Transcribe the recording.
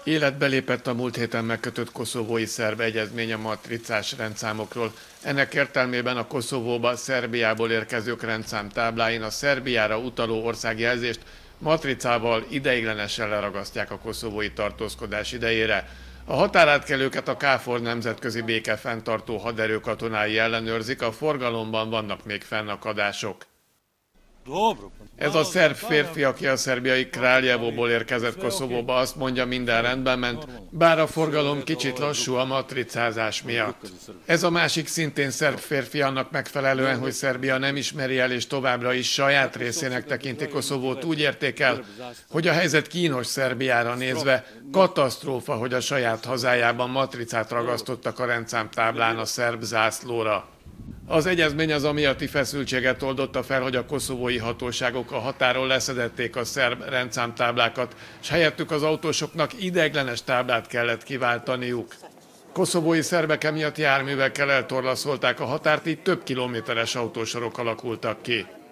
Életbe lépett a múlt héten megkötött koszovói szerb egyezmény a matricás rendszámokról. Ennek értelmében a Koszovóba Szerbiából érkezők rendszámtábláin a Szerbiára utaló országjelzést matricával ideiglenesen leragasztják a koszovói tartózkodás idejére. A határátkelőket a KFOR nemzetközi békefenntartó haderő katonái ellenőrzik, a forgalomban vannak még fennakadások. Ez a szerb férfi, aki a szerbiai Kraljevóból érkezett Koszovóba, azt mondja, minden rendben ment, bár a forgalom kicsit lassú a matricázás miatt. Ez a másik szintén szerb férfi annak megfelelően, hogy Szerbia nem ismeri el és továbbra is saját részének tekinti Koszovót, úgy érték el, hogy a helyzet kínos Szerbiára nézve, katasztrófa, hogy a saját hazájában matricát ragasztottak a rendszámtáblán a szerb zászlóra. Az egyezmény az amiatti feszültséget oldotta fel, hogy a koszovói hatóságok a határon leszedették a szerb rendszámtáblákat, és helyettük az autósoknak ideiglenes táblát kellett kiváltaniuk. Koszovói szerbek emiatt járművekkel eltorlaszolták a határt, így több kilométeres autósorok alakultak ki.